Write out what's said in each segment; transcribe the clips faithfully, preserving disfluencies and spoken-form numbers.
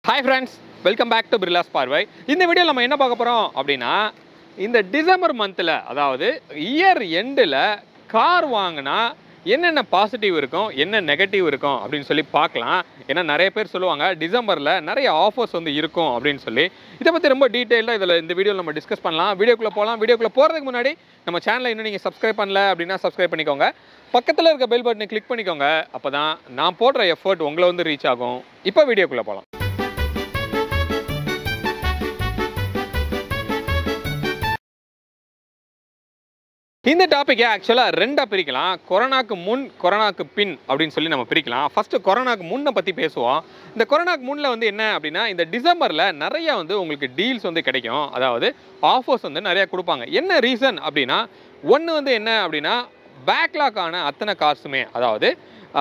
Hi friends, welcome back to Birla's பார்வை. இந்த வீடியோல நம்ம என்ன பார்க்க போறோம் அப்படினா இந்த டிசம்பர் மந்த்ல அதாவது இயர் எண்ட்ல கார் வாங்குனா என்னென்ன பாசிட்டிவ் இருக்கும் என்ன நெகட்டிவ் இருக்கும் அப்படினு சொல்லி பார்க்கலாம். ஏன்னா நிறைய பேர் சொல்லுவாங்க டிசம்பர்ல நிறைய ஆஃபர்ஸ் வந்து இருக்கும் அப்படினு சொல்லி. இத பத்தி ரொம்ப டீடைலா இதல இந்த வீடியோல நம்ம டிஸ்கஸ் பண்ணலாம். வீடியோக்குள்ள போலாம். வீடியோக்குள்ள போறதுக்கு முன்னாடி நம்ம சேனலை இன்னும் நீங்க Subscribe பண்ணல அப்படினா Subscribe பண்ணிக்கோங்க. பக்கத்துல இருக்க பெல் பட்டனை கிளிக் பண்ணிக்கோங்க. அப்பதான் நான் போடுற எஃபோர்ட் உங்களை வந்து ரீச் ஆகும். இப்போ வீடியோக்குள்ள போலாம். இந்த டாபிக் ஆக்சுவலா ரெண்டா பிரிக்கலாம். கொரோனாக்கு முன் கொரோனாக்கு பின் அப்படினு சொல்லி நம்ம பிரிக்கலாம். ஃபர்ஸ்ட் கொரோனாக்கு முன்ன பத்தி பேசுவோம். இந்த கொரோனாக்கு முன்ல வந்து என்ன அப்படினா இந்த டிசம்பர்ல நிறைய வந்து உங்களுக்கு டீல்ஸ் வந்து கிடைக்கும். அதாவது ஆஃபர்ஸ் வந்து நிறைய கொடுப்பாங்க. என்ன ரீசன் அப்படினா ஒன்னு வந்து என்ன அப்படினா பேக்லாக் ஆன அத்தனை கார்ஸுமே அதாவது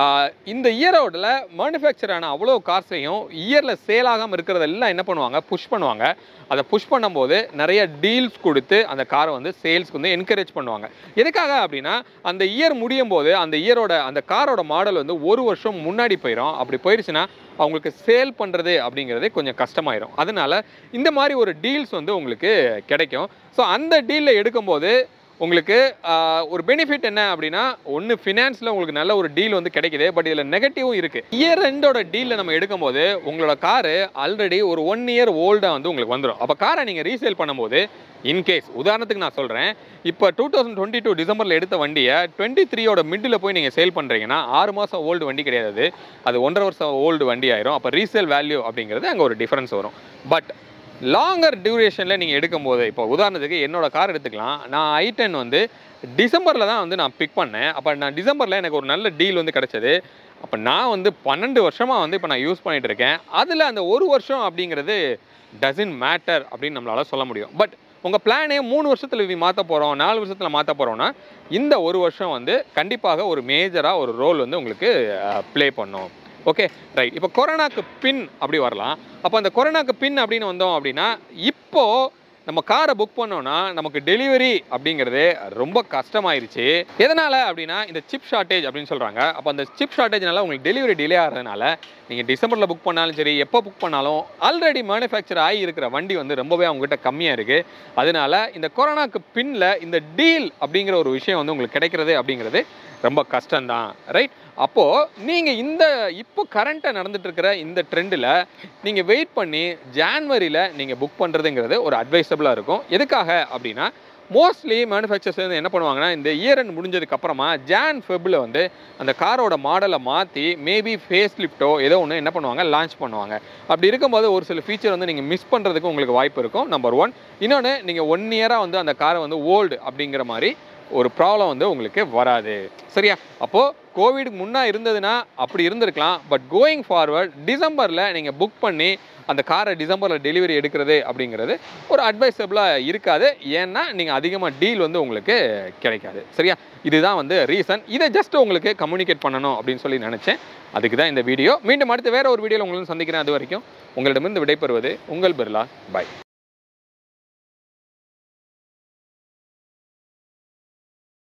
இந்த இயரோட மேனுஃபேக்சர் ஆன அவ்வளோ கார்ஸையும் இயரில் சேல் ஆகாமல் இருக்கிறதெல்லாம் என்ன பண்ணுவாங்க புஷ் பண்ணுவாங்க. அதை புஷ் பண்ணும்போது நிறைய டீல்ஸ் கொடுத்து அந்த காரை வந்து சேல்ஸ்க்கு வந்து என்கரேஜ் பண்ணுவாங்க. எதுக்காக அப்படின்னா அந்த இயர் முடியும் போது அந்த இயரோட அந்த காரோட மாடல் வந்து ஒரு வருஷம் முன்னாடி போயிடும். அப்படி போயிடுச்சுன்னா அவங்களுக்கு சேல் பண்ணுறது அப்படிங்கிறது கொஞ்சம் கஷ்டமாயிடும். அதனால இந்த மாதிரி ஒரு டீல்ஸ் வந்து உங்களுக்கு கிடைக்கும். ஸோ அந்த டீலில் எடுக்கும்போது உங்களுக்கு ஒரு பெனிஃபிட் என்ன அப்படின்னா ஒன்று ஃபினான்ஸில் உங்களுக்கு நல்ல ஒரு டீல் வந்து கிடைக்குது. பட் இதில் நெகட்டிவும் இருக்குது. இயர் ரெண்டோட டீலில் நம்ம எடுக்கும்போது உங்களோட காரு ஆல்ரெடி ஒரு ஒன் இயர் ஓல்டாக வந்து உங்களுக்கு வந்துடும். அப்போ காரை நீங்கள் ரீசேல் பண்ணும்போது இன்கேஸ் உதாரணத்துக்கு நான் சொல்கிறேன், இப்போ டூ தௌசண்ட் டுவெண்ட்டி டூ டிசம்பரில் எடுத்த வண்டியை டுவெண்ட்டி த்ரீயோட மிடில் போய் நீங்கள் சேல் பண்ணுறீங்கன்னா ஆறு மாதம் ஓல்டு வண்டி கிடையாது, அது ஒன்றரை வருஷம் ஓல்டு வண்டி ஆயிரும். அப்போ ரீசேல் வேல்யூ அப்படிங்கிறது அங்கே ஒரு டிஃபரன்ஸ் வரும். பட் லாங்கர் டியூரேஷனில் நீங்கள் எடுக்கும்போது இப்போ உதாரணத்துக்கு என்னோடய கார் எடுத்துக்கலாம். நான் ஐ டென் வந்து டிசம்பரில் தான் வந்து நான் பிக் பண்ணேன். அப்போ நான் டிசம்பரில் எனக்கு ஒரு நல்ல டீல் வந்து கிடச்சிது. அப்போ நான் வந்து பன்னெண்டு வருஷமாக வந்து இப்போ நான் யூஸ் பண்ணிகிட்டு இருக்கேன். அதில் அந்த ஒரு வருஷம் அப்படிங்கிறது டசன்ட் மேட்டர் அப்படின்னு நம்மளால் சொல்ல முடியும். பட் உங்கள் பிளானே மூணு வருஷத்தில் இது மாற்ற போகிறோம், நாலு வருஷத்தில் மாற்ற போகிறோன்னா இந்த ஒரு வருஷம் வந்து கண்டிப்பாக ஒரு மேஜராக ஒரு ரோல் வந்து உங்களுக்கு ப்ளே பண்ணும். Okay right. இப்போ கொரோனாக்கு பின் அப்படி வரலாம். அப்போ அந்த கொரோனாக்கு பின் அப்படின்னு வந்தோம் அப்படின்னா இப்போது நம்ம காரை புக் பண்ணோன்னா நமக்கு டெலிவரி அப்படிங்கிறது ரொம்ப கஷ்டமாயிருச்சு. எதனால் அப்படின்னா இந்த சிப் ஷார்ட்டேஜ் அப்படின்னு சொல்கிறாங்க. அப்போ அந்த சிப் ஷார்ட்டேஜ்னால உங்களுக்கு டெலிவரி டிலே ஆகிறதுனால நீங்கள் டிசம்பரில் புக் பண்ணாலும் சரி எப்போ புக் பண்ணாலும் ஆல்ரெடி மேனுஃபேக்சர் ஆகி இருக்கிற வண்டி வந்து ரொம்பவே அவங்ககிட்ட கம்மியாக இருக்குது. அதனால இந்த கொரோனாக்கு பின்னில் இந்த டீல் அப்படிங்கிற ஒரு விஷயம் வந்து உங்களுக்கு கிடைக்கிறது அப்படிங்கிறது ரொம்ப கஷ்டம்தான். ரைட். அப்போது நீங்கள் இந்த இப்போ கரண்ட்டாக நடந்துட்டு இருக்கிற இந்த ட்ரெண்டில் நீங்கள் வெயிட் பண்ணி ஜான்வரியில் நீங்கள் புக் பண்ணுறதுங்கிறது ஒரு அட்வைசபிளாக இருக்கும். எதுக்காக அப்படின்னா மோஸ்ட்லி மேனுஃபேக்சர்ஸ் வந்து என்ன பண்ணுவாங்கன்னா இந்த இயர் எண்ட் முடிஞ்சதுக்கப்புறமா ஜான் ஃபெப்பில் வந்து அந்த காரோட மாடலை மாற்றி மேபி ஃபேஸ் லிஃப்ட்டோ ஏதோ ஒன்று என்ன பண்ணுவாங்க லான்ச் பண்ணுவாங்க. அப்படி இருக்கும்போது ஒரு சில ஃபீச்சர் வந்து நீங்கள் மிஸ் பண்ணுறதுக்கு உங்களுக்கு வாய்ப்பு இருக்கும். Number one. இன்னொன்று நீங்கள் ஒன் இயராக வந்து அந்த காரை வந்து ஓல்டு அப்படிங்கிற மாதிரி ஒரு ப்ராப்ளம் வந்து உங்களுக்கு வராது. சரியா? அப்போது கோவிடுக்கு முன்னே இருந்ததுன்னா அப்படி இருந்திருக்கலாம். பட் கோயிங் ஃபார்வர்ட் டிசம்பரில் நீங்கள் புக் பண்ணி அந்த காரை டிசம்பரில் டெலிவரி எடுக்கிறது அப்படிங்கிறது ஒரு அட்வைசபிளாக இருக்காது. ஏன்னா நீங்கள் அதிகமாக டீல் வந்து உங்களுக்கு கிடைக்காது. சரியா? இதுதான் வந்து ரீசன். இதை ஜஸ்ட் உங்களுக்கு கம்யூனிகேட் பண்ணணும் அப்படின்னு சொல்லி நினச்சேன். அதுக்கு தான் இந்த வீடியோ. மீண்டும் அடுத்து வேறு ஒரு வீடியோவில் உங்களுக்கு சந்திக்கிறேன். அது வரைக்கும் உங்களிடமிருந்து விடைபெறுவது உங்கள் பிர்லா. பாய்.